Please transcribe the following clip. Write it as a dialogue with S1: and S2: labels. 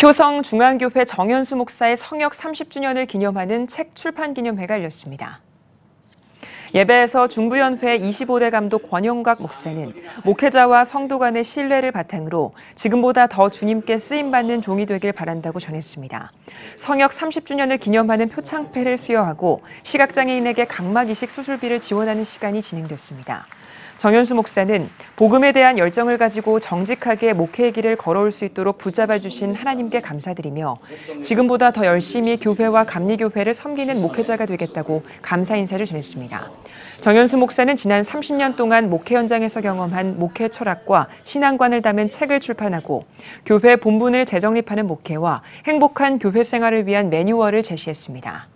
S1: 효성 중앙교회 정현수 목사의 성역 30주년을 기념하는 책 출판 기념회가 열렸습니다. 예배에서 중부연회 25대 감독 권영각 목사는 목회자와 성도 간의 신뢰를 바탕으로 지금보다 더 주님께 쓰임받는 종이 되길 바란다고 전했습니다. 성역 30주년을 기념하는 표창패를 수여하고 시각장애인에게 각막 이식 수술비를 지원하는 시간이 진행됐습니다. 정현수 목사는 복음에 대한 열정을 가지고 정직하게 목회의 길을 걸어올 수 있도록 붙잡아 주신 하나님께 감사드리며 지금보다 더 열심히 교회와 감리교회를 섬기는 목회자가 되겠다고 감사 인사를 전했습니다. 정현수 목사는 지난 30년 동안 목회 현장에서 경험한 목회 철학과 신앙관을 담은 책을 출판하고 교회 본분을 재정립하는 목회와 행복한 교회 생활을 위한 매뉴얼을 제시했습니다.